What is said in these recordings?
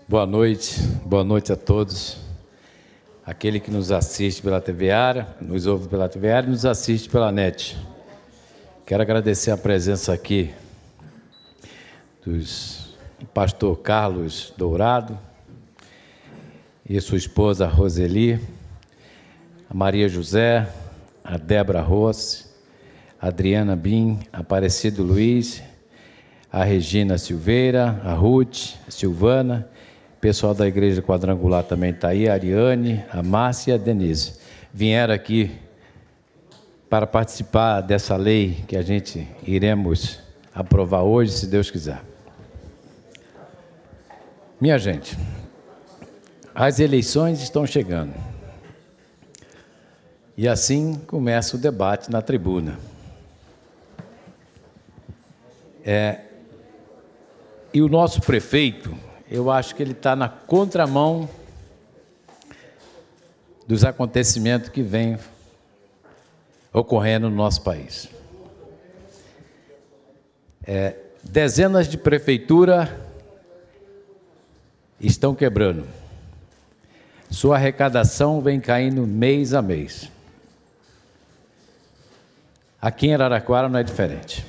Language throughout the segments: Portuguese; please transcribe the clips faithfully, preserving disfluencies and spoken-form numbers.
Boa noite, boa noite a todos. Aquele que nos assiste pela T V Ara, nos ouve pela T V Ara e nos assiste pela net. Quero agradecer a presença aqui dos do pastor Carlos Dourado e sua esposa Roseli, a Maria José, a Débora Rossi, a Adriana Bim, Aparecido Luiz, a Regina Silveira, a Ruth, a Silvana, o pessoal da Igreja Quadrangular também está aí, a Ariane, a Márcia e a Denise. Vieram aqui para participar dessa lei que a gente iremos aprovar hoje, se Deus quiser. Minha gente, as eleições estão chegando. E assim começa o debate na tribuna. É, e o nosso prefeito, eu acho que ele está na contramão dos acontecimentos que vêm ocorrendo no nosso país. É, dezenas de prefeituras estão quebrando. Sua arrecadação vem caindo mês a mês. Aqui em Araraquara não é diferente.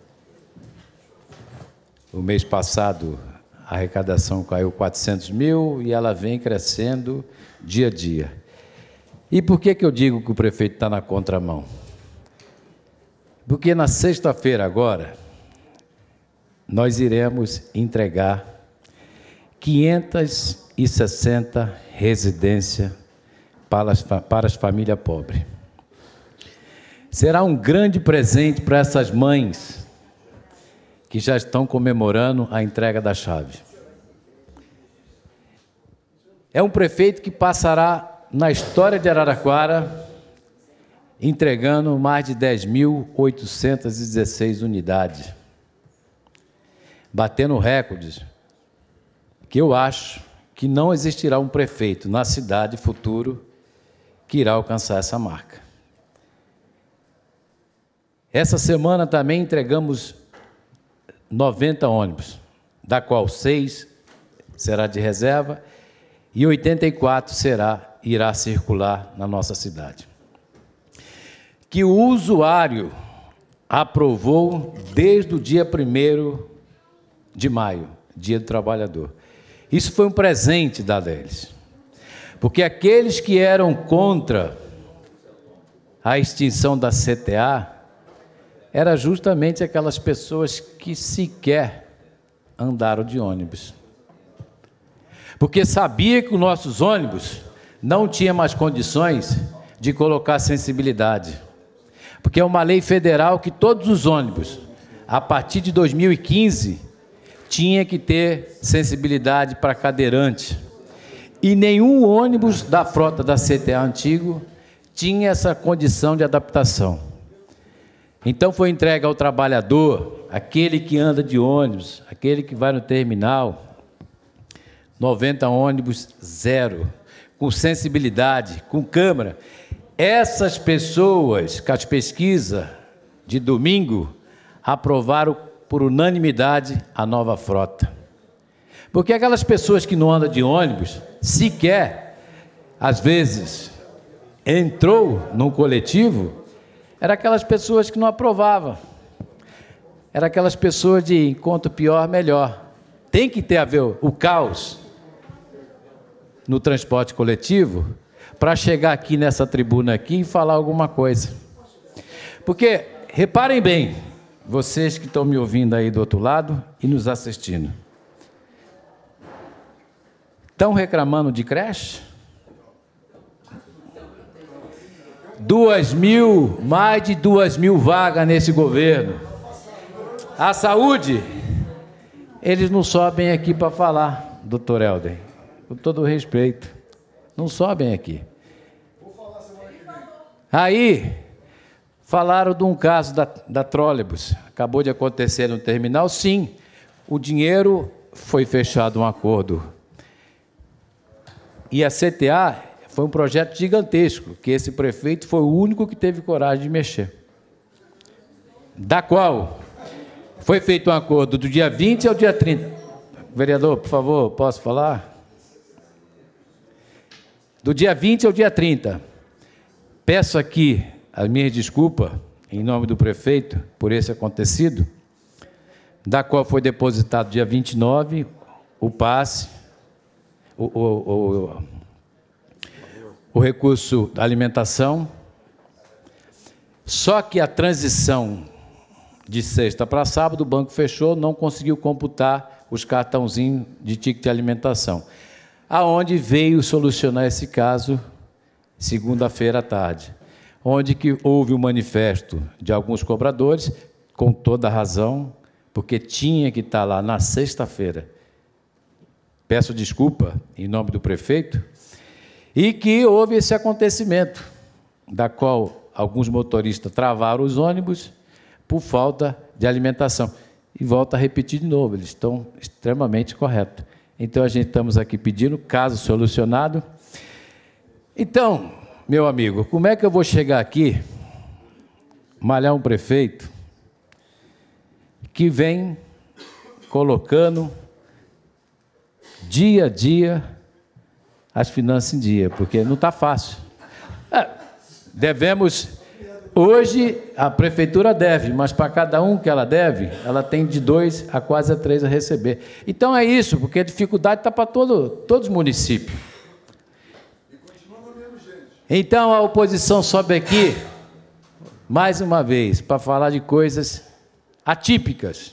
O mês passado, a arrecadação caiu quatrocentos mil e ela vem crescendo dia a dia. E por que que eu digo que o prefeito está na contramão? Porque na sexta-feira agora, nós iremos entregar quinhentas e sessenta residências para as, para as famílias pobres. Será um grande presente para essas mães que já estão comemorando a entrega da chave. É um prefeito que passará na história de Araraquara entregando mais de dez mil oitocentas e dezesseis unidades, batendo recordes, que eu acho que não existirá um prefeito na cidade futuro que irá alcançar essa marca. Essa semana também entregamos noventa ônibus, da qual seis será de reserva e oitenta e quatro será, irá circular na nossa cidade. Que o usuário aprovou desde o dia primeiro de maio, Dia do Trabalhador. Isso foi um presente dado a eles, porque aqueles que eram contra a extinção da C T A era justamente aquelas pessoas que sequer andaram de ônibus. Porque sabia que os nossos ônibus não tinham mais condições de colocar sensibilidade. Porque é uma lei federal que todos os ônibus, a partir de dois mil e quinze, tinha que ter sensibilidade para cadeirante. E nenhum ônibus da frota da C T A antigo tinha essa condição de adaptação. Então foi entregue ao trabalhador, aquele que anda de ônibus, aquele que vai no terminal, noventa ônibus zero, com sensibilidade, com câmera. Essas pessoas, com as pesquisas de domingo, aprovaram por unanimidade a nova frota. Porque aquelas pessoas que não andam de ônibus, sequer, às vezes, entrou num coletivo, eram aquelas pessoas que não aprovavam. Eram aquelas pessoas de enquanto pior, melhor. Tem que ter a ver o caos no transporte coletivo para chegar aqui nessa tribuna aqui e falar alguma coisa. Porque, reparem bem, vocês que estão me ouvindo aí do outro lado e nos assistindo, estão reclamando de creche? Duas mil, mais de duas mil vagas nesse governo. A saúde, eles não sobem aqui para falar, doutor Helder, com todo o respeito, não sobem aqui. Aí, falaram de um caso da, da trólebus, acabou de acontecer no terminal, sim, o dinheiro foi fechado um acordo. E a C T A foi um projeto gigantesco, que esse prefeito foi o único que teve coragem de mexer. Da qual foi feito um acordo do dia vinte ao dia trinta. Vereador, por favor, posso falar? Do dia vinte ao dia trinta. Peço aqui as minhas desculpas, em nome do prefeito, por esse acontecido, da qual foi depositado dia vinte e nove o passe, o, o, o, o recurso da alimentação, só que a transição de sexta para sábado, o banco fechou, não conseguiu computar os cartãozinhos de ticket de alimentação, aonde veio solucionar esse caso segunda-feira à tarde, onde que houve um manifesto de alguns cobradores, com toda a razão, porque tinha que estar lá na sexta-feira. Peço desculpa em nome do prefeito, e que houve esse acontecimento, da qual alguns motoristas travaram os ônibus por falta de alimentação. E volto a repetir de novo, eles estão extremamente corretos. Então, a gente estamos aqui pedindo, caso solucionado. Então, meu amigo, como é que eu vou chegar aqui, malhar um prefeito que vem colocando dia a dia as finanças em dia, porque não está fácil. É, devemos, hoje a prefeitura deve, mas para cada um que ela deve, ela tem de dois a quase a três a receber. Então é isso, porque a dificuldade está para todo, todos os municípios. Então a oposição sobe aqui, mais uma vez, para falar de coisas atípicas,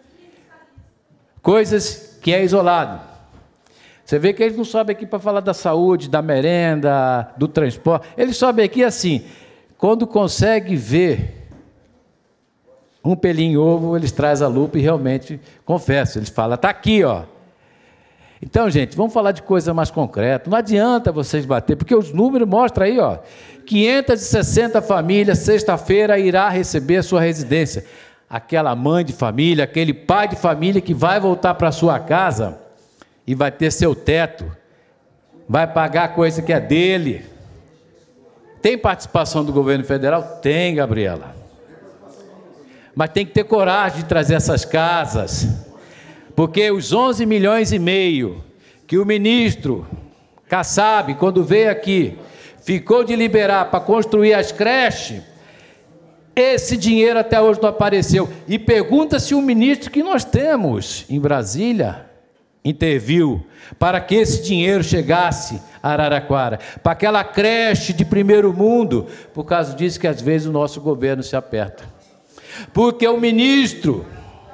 coisas que é isolado. Você vê que eles não sobem aqui para falar da saúde, da merenda, do transporte. Eles sobem aqui assim, quando consegue ver um pelinho ovo, eles trazem a lupa e realmente, confesso, eles falam, está aqui, ó. Então, gente, vamos falar de coisa mais concreta. Não adianta vocês bater, porque os números mostram aí, ó, quinhentas e sessenta famílias, sexta-feira, irá receber a sua residência. Aquela mãe de família, aquele pai de família que vai voltar para a sua casa e vai ter seu teto, vai pagar a coisa que é dele. Tem participação do governo federal? Tem, Gabriela. Mas tem que ter coragem de trazer essas casas, porque os onze milhões e meio que o ministro Kassab, quando veio aqui, ficou de liberar para construir as creches, esse dinheiro até hoje não apareceu. E pergunta-se o ministro que nós temos em Brasília interviu para que esse dinheiro chegasse a Araraquara, para aquela creche de primeiro mundo, por causa disso que às vezes o nosso governo se aperta. Porque o ministro,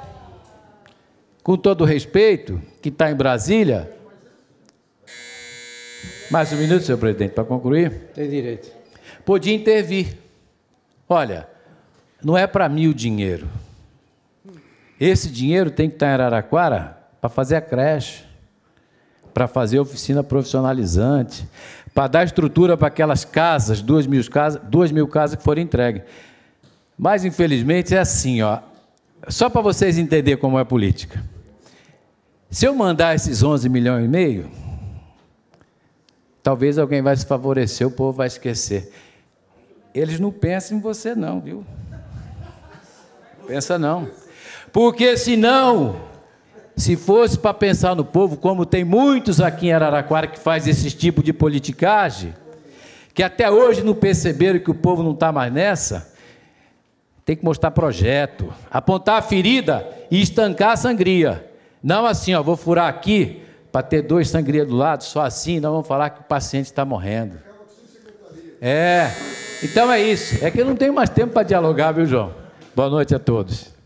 com todo respeito, que está em Brasília... Mais um minuto, senhor presidente, para concluir. Tem direito. Podia intervir. Olha, não é para mim o dinheiro. Esse dinheiro tem que estar em Araraquara para fazer a creche, para fazer a oficina profissionalizante, para dar estrutura para aquelas casas, duas mil casas, duas mil casas que foram entregues. Mas, infelizmente, é assim, ó, só para vocês entenderem como é a política. Se eu mandar esses onze milhões e meio, talvez alguém vai se favorecer, o povo vai esquecer. Eles não pensam em você não, viu? Pensa não. Porque senão, se fosse para pensar no povo, como tem muitos aqui em Araraquara que faz esse tipo de politicagem, que até hoje não perceberam que o povo não está mais nessa, tem que mostrar projeto, apontar a ferida e estancar a sangria. Não assim, ó, vou furar aqui para ter dois sangria do lado, só assim nós vamos falar que o paciente está morrendo. É, então é isso. É que eu não tenho mais tempo para dialogar, viu, João? Boa noite a todos.